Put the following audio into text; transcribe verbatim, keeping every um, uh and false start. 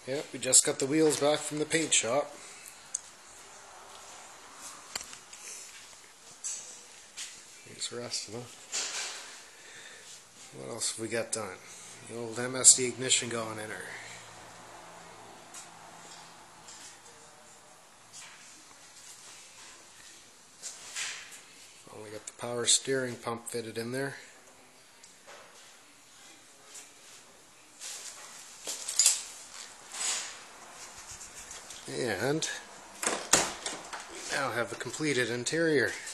Yep, we just got the wheels back from the paint shop. Here's the rest of them. What else have we got done? The old M S D ignition going in her. Only got the power steering pump fitted in there. And now have a completed interior.